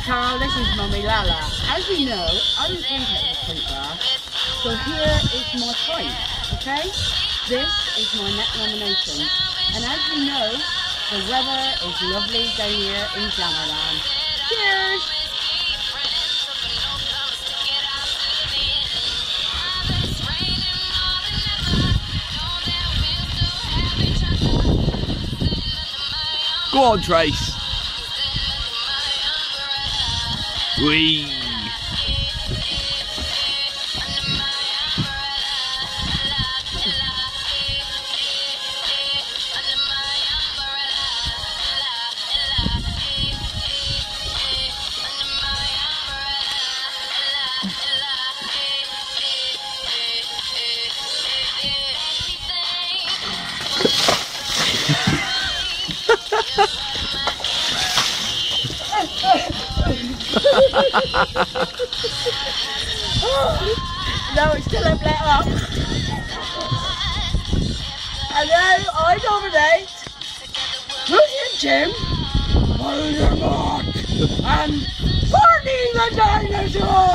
Carl, this is Mummy Lala. As you know, I don't think it was pink grass. So here is my point, okay? This is my net nomination. And as you know, the weather is lovely down here in Jammerland. Cheers! Go on, Trace. Whee! No, it's still a let up. Hello, I nominate William Jim, Voldemort, and Barney the Dinosaur!